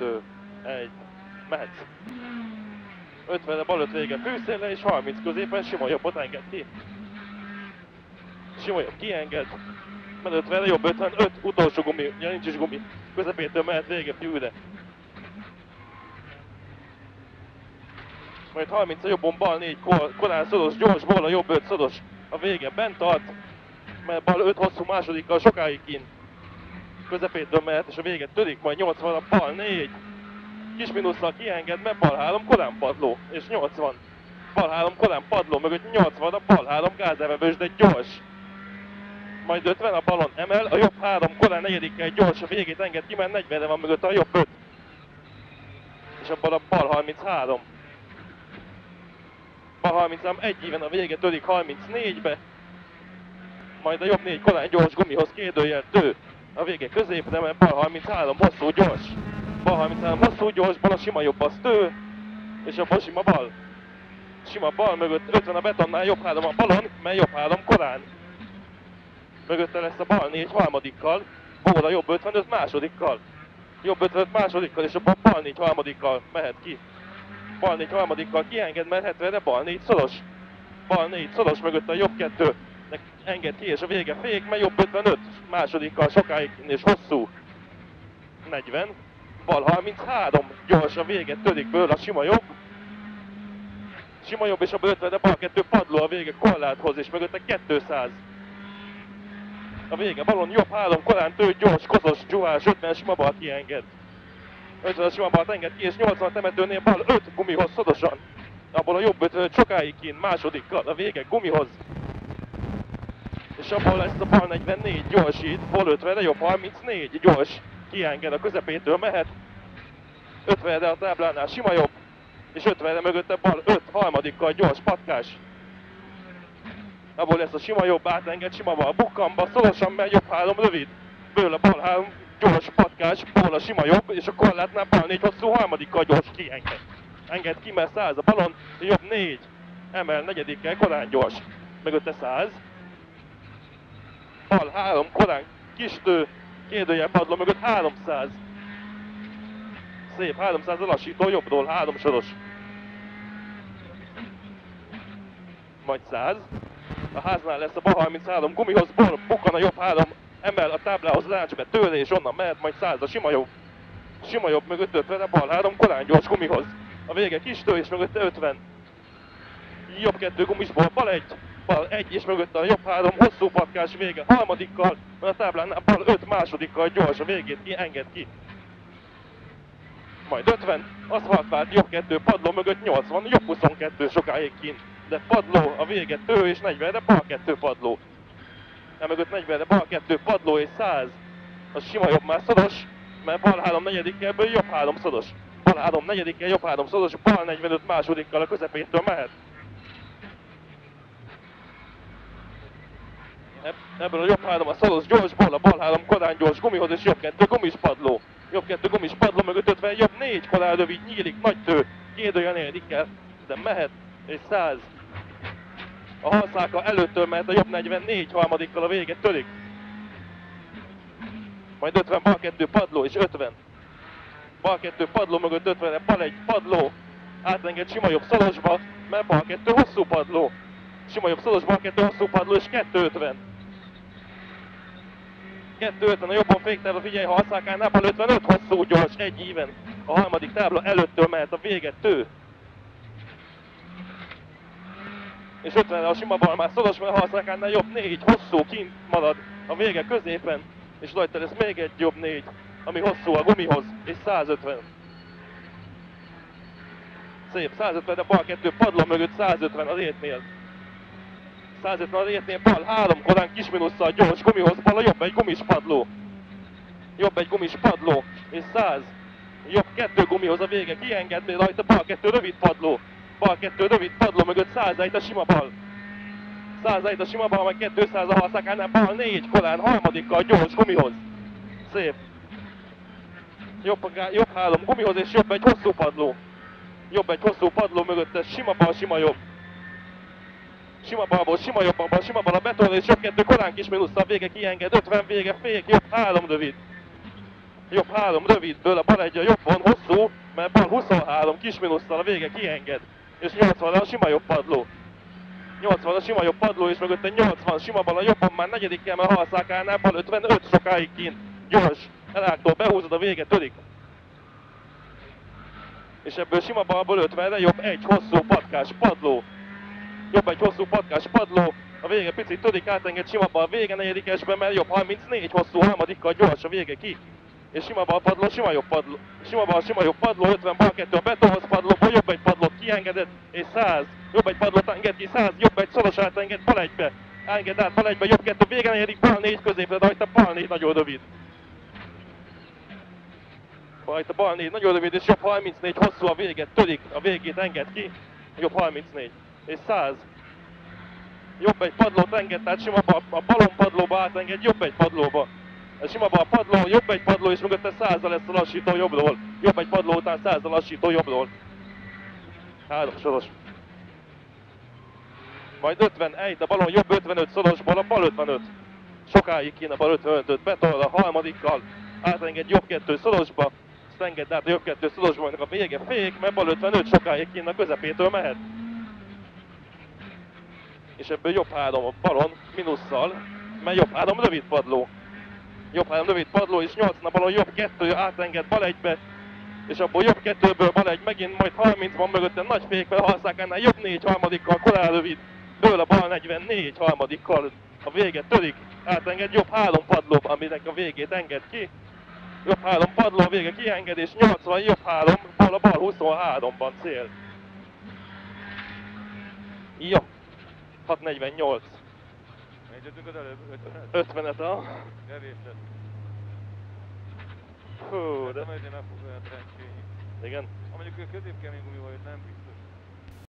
2, 1, mehetsz. 50-re bal 5 vége főszélle és 30 középen sima jobbot enged ki. Sima jobb kienged. Mert 50-re jobb 55, utolsó gumi, ja nincs is gumi. Közepétől mehet vége fűre. Majd 30 a jobbon bal 4 korán szoros, gyors, bal a jobb 5 szoros. A vége bent tart, mert bal 5 hosszú másodikkal sokáig kint. Közepétől mehet és a vége törik, majd 80 a bal 4. Kis minusszal kienged, mert bal 3 korán padló, és 80. Bal 3 korán padló, mögött 80 a bal 3 gázerevős, de gyors. Majd 50 a balon emel, a jobb 3 korán negyedikkel gyors, a végét enged ki, mert 40-re van mögött a jobb 5. És abban a bal 33. Bal 33 egy éven a vége törik 34-be. Majd a jobb 4 korán gyors gumihoz kérdőjel tő. A vége középre, mert bal 33 hosszú gyors. Bal 33 hosszú gyors, bal a sima jobb az tő. És abban sima bal. Sima bal mögött 50 a betonnál, jobb 3 a balon, mert jobb 3 korán. Mögötte lesz a bal 4 harmadikkal, ból a jobb 55 másodikkal. Jobb 55 másodikkal és a bal 4 harmadikkal mehet ki. Bal 4 harmadikkal kienged, mert 70-re bal 4 szoros. Bal 4 szoros mögött a jobb 2 enged ki és a vége fék, mert jobb 55 másodikkal sokáig és hosszú. 40. Bal 33 gyors a vége törikből a sima jobb. Sima jobb és a 50-re bal 2 padló a vége korláthoz és mögötte 200. A vége balon jobb 3 korán tő gyors, kozos, dzsuhás, 50 sima bal kienged. 50 sima balt enged ki és 80 temetőnél bal 5 gumihoz szorosan. Abból a jobb 55 sokáig kint másodikkal a vége gumihoz. És abból lesz a bal 44 gyorsít, bal 50-re jobb 34 gyors. Kienged a közepétől mehet. 50-re a táblánál sima jobb. És 50-re mögötte bal 5 harmadikkal gyors patkás. Abból lesz a sima jobb, átenged sima bal bukkamba, szorosan megy, jobb 3 rövid. Ből a bal 3 gyors patkás, ból a sima jobb, és a korlátnál bal 4 hosszú harmadikkal gyors kienged. Enged ki, mert 100 a balon, jobb 4, emel negyedikkel, korán gyors. Mögötte 100. Bal 3, korán kistő, kérdőjel padló, mögött 300. Szép, 300 lassító, jobbról 3 soros. Majd 100. A háznál lesz a bal 33 gumihoz, bal bukkan a jobb 3, emel a táblához láncsbe tőle és onnan mehet, majd 100 a sima jobb. Sima jobb mögött 50, bal 3 korán gyors gumihoz. A vége kistő és mögötte 50. Jobb 2 gumisból bal 1, bal 1 és mögötte a jobb 3 hosszú patkás vége harmadikkal, mert a táblánál bal 5 másodikkal gyors, a végét ki, enged ki. Majd 50, aszfaltvált jobb 2 padló mögött 80, jobb 22 sokáig kint. De padló a vége tő és 40-re bal 2 padló. Emögött 40-re bal 2 padló és 100. A sima jobb már szoros, mert bal 3 negyedikkel, jobb 3 szoros. Bal 3 negyedikkel, jobb 3 szoros, bal 45 másodikkal a közepétől mehet. Ebből a jobb 3 a szoros gyors, bal a bal 3 korán gyors gumihoz és jobb 2 gumis padló. Jobb 2 gumis padló mögött 50, jobb 4 korán rövid, nyílik, nagy tő, kérdőjel negyedikkel, de mehet és 100. A halszáka előttől mehet a jobb 44 harmadikkal a vége törik. Majd 50 bal 2 padló és 50. Bal 2 padló mögött 50-re bal 1 padló. Átenged sima jobb szorosba, mert bal 2 hosszú padló. Sima jobb szoros, bal 2 hosszú padló és 250. 250 a jobbon féktábla, figyelj, ha halszákánál bal 55 hosszú gyors, egy íven. A harmadik tábla előttől mehet a vége tő. És 50-re a sima bal már szoros, mert a halszákánál jobb 4, hosszú kint marad a vége középen, és rajta lesz még egy jobb 4, ami hosszú a gumihoz, és 150. Szép, 150, de bal 2 padló mögött 150 a rétnél. 150 a rétnél, bal 3 korán kis minusszal gyors gumihoz, bal a jobb egy gumis padló. Jobb egy gumis padló, és 100. Jobb 2 gumihoz a vége, kienged rajta bal 2 rövid padló. Bal 2 rövid padló mögött 100 a sima bal. 100 a sima bal, meg 200 a halszákánál, bal 4 korán harmadikkal gyors gumihoz. Szép. Jobb 3 gumihoz és jobb egy hosszú padló. Jobb egy hosszú padló mögötte sima bal, sima jobb. Sima balból, sima jobbból, sima bal a beton és jobb 2 korán kis minusszal, vége kienged, 50 vége fék, jobb 3 rövid. Jobb 3 rövidből, a bal egy a jobbon hosszú, mert bal 23 kis minusszal a vége kienged. És 80 a sima jobb padló. 80 a sima jobb padló, és mögötte 80 sima bal a jobban már negyedikkel, mert halszákánál bal 55 sokáig kint. Gyors, elágtól behúzod, a vége törik. És ebből sima balból 50-re jobb egy hosszú patkás padló. Jobb egy hosszú patkás padló, a vége picit törik, átenged sima bal vége negyedikesben, mert jobb 34 hosszú harmadikkal gyors, a vége ki. És sima bal padló, sima jobb padló, sima bal, sima jobb padló, 50 bal 2 a betonhoz padlóból, jobb egy padlót kiengedett, és 100, jobb egy padlót enged ki, 100, jobb egy szoros átenged bal egybe, enged át bal egybe, jobb 2 vége negyedik, bal 4 középre, rajta bal 4 nagyon rövid. Rajta bal 4 nagyon rövid, és jobb 34 hosszú a véget, törik, a végét enged ki, jobb 34, és 100. Jobb egy padlót enged, tehát sima bal, a balon padlóba átenged, jobb egy padlóba. A sima bal padló, jobb egy padló, és mögötte 100-al lesz a lassító jobbról. Jobb egy padló után 100-al lassító jobbról. 3 soros. Majd 50, ejt a balon, jobb 55 szorosból, a bal 55. Sokáig kéne a bal 55-öt, betol a harmadikkal. Átenged jobb 2 szorosba. Azt engedd át a jobb 2 szorosba, majd a vége fék, mert bal 55 sokáig kéne a közepétől mehet. És ebből jobb 3 a balon, minusszal, mert jobb 3 rövid padló. Jobb 3 rövid padló, és 8 a balon jobb 2 átenged bal egybe, és abból jobb 2-ből bal egy megint, majd 30 van mögötte nagy fékvel, halszákánál jobb 4 harmadikkal, korán rövid, ből a bal 44 harmadikkal, a vége törik, átenged jobb 3 padlóba, aminek a végét enged ki. Jobb 3 padló, a vége kienged, és 80 jobb 3, bal a bal 23-ban cél. Jó, 648. Egyetünk az előbb 50-et? 50-et a... Kevés lett. Hú, de... Nem ezért meg fog olyan trencsényi. Igen. Ha mondjuk középkemény gumi vagy, nem biztos.